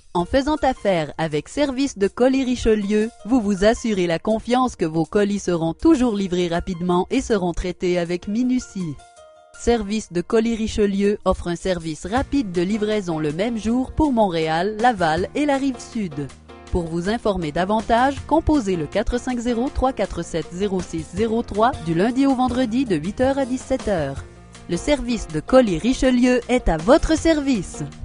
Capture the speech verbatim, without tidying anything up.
En faisant affaire avec Service de colis Richelieu, vous vous assurez la confiance que vos colis seront toujours livrés rapidement et seront traités avec minutie. Service de colis Richelieu offre un service rapide de livraison le même jour pour Montréal, Laval et la Rive-Sud. Pour vous informer davantage, composez le quatre cinq zéro, trois quatre sept, zéro six zéro trois du lundi au vendredi de huit heures à dix-sept heures. Le service de colis Richelieu est à votre service.